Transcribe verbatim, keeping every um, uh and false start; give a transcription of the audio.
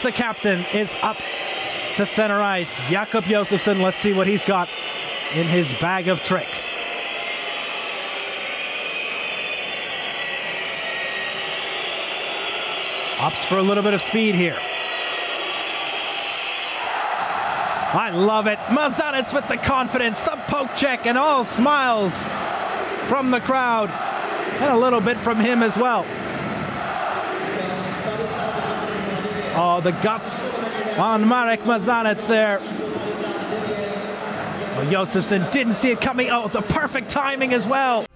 The captain is up to center ice. Jakob Josefson, let's see what he's got in his bag of tricks. Opts for a little bit of speed here. I love it. Mazanec with the confidence, the poke check, and all smiles from the crowd, and a little bit from him as well. Oh, the guts on Marek Mazanec there. Oh, Josefson didn't see it coming. Oh, the perfect timing as well.